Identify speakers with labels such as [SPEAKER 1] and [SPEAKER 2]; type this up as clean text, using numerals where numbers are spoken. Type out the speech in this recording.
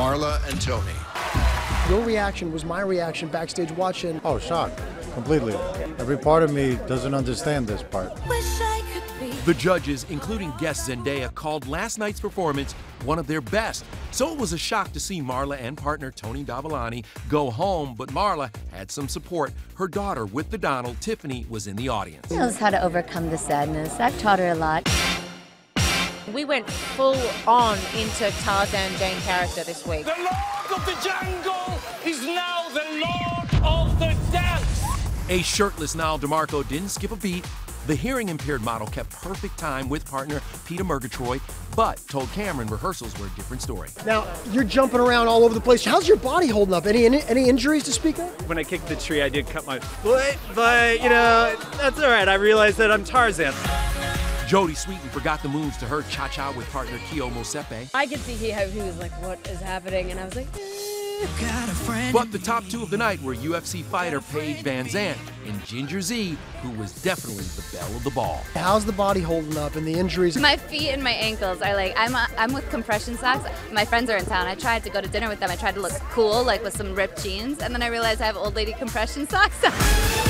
[SPEAKER 1] Marla and Tony.
[SPEAKER 2] Your reaction was my reaction backstage watching.
[SPEAKER 3] Oh, shocked. Completely. Every part of me doesn't understand this part.
[SPEAKER 4] The judges, including guest Zendaya, called last night's performance one of their best. So it was a shock to see Marla and partner Tony Dovolani go home, but Marla had some support. Her daughter with the Donald, Tiffany, was in the audience.
[SPEAKER 5] She knows how to overcome the sadness. I've taught her a lot.
[SPEAKER 6] We went full on into Tarzan Jane character this week.
[SPEAKER 7] The Lord of the Jungle is now the Lord of the Dance.
[SPEAKER 4] A shirtless Nile DeMarco didn't skip a beat. The hearing-impaired model kept perfect time with partner Peter Murgatroyd, but told Cameron rehearsals were a different story.
[SPEAKER 2] Now, you're jumping around all over the place. How's your body holding up? Any injuries to speak of?
[SPEAKER 8] When I kicked the tree, I did cut my foot, but, you know, that's all right. I realized that I'm Tarzan.
[SPEAKER 4] Jodie Sweetin forgot the moves to her cha-cha with partner Keo Mosepe.
[SPEAKER 9] I could see how he was like, what is happening? And I was like,
[SPEAKER 4] But the top two of the night were UFC fighter Paige Van Zandt and Ginger Zee, who was definitely the belle of the ball.
[SPEAKER 2] How's the body holding up and the injuries?
[SPEAKER 5] My feet and my ankles are like, I'm with compression socks. My friends are in town. I tried to go to dinner with them. I tried to look cool, like with some ripped jeans, and then I realized I have old lady compression socks.